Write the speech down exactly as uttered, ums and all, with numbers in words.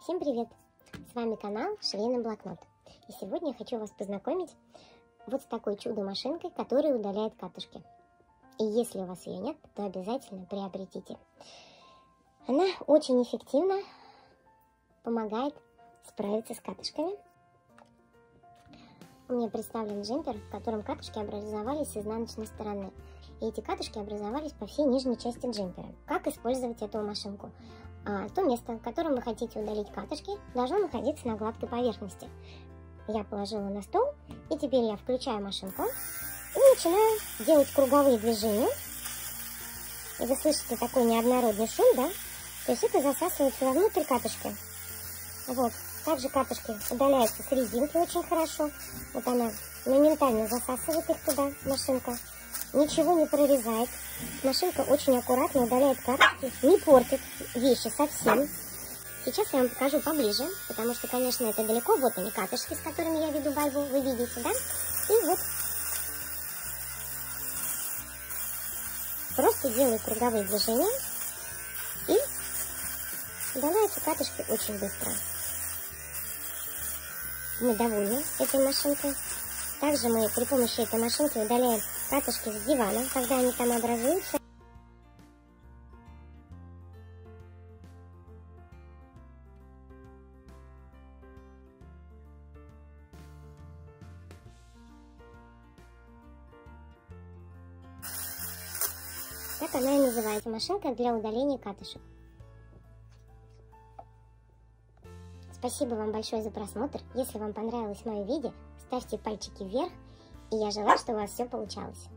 Всем привет! С вами канал Швейный блокнот. И сегодня я хочу вас познакомить вот с такой чудо-машинкой, которая удаляет катышки. И если у вас ее нет, то обязательно приобретите. Она очень эффективно помогает справиться с катышками. У меня представлен джемпер, в котором катышки образовались с изнаночной стороны. И эти катышки образовались по всей нижней части джемпера. Как использовать эту машинку? А, то место, в котором вы хотите удалить катышки, должно находиться на гладкой поверхности. Я положила на стол, и теперь я включаю машинку и начинаю делать круговые движения. И вы слышите такой неоднородный шум, да? То есть это засасывается вовнутрь катышки. Вот. Также катышки удаляются с резинки очень хорошо. Вот она моментально засасывает их туда, машинка. Ничего не прорезает. Машинка очень аккуратно удаляет катышки, не портит вещи совсем. Сейчас я вам покажу поближе, потому что, конечно, это далеко. Вот они, катышки, с которыми я веду борьбу, вы видите, да? И вот просто делаю круговые движения и удаляются катышки очень быстро. Мы довольны этой машинкой. Также мы при помощи этой машинки удаляем катышки с дивана, когда они там образуются. Так она и называется, машинка для удаления катышек. Спасибо вам большое за просмотр. Если вам понравилось мое видео, ставьте пальчики вверх. И я желаю, чтобы у вас все получалось.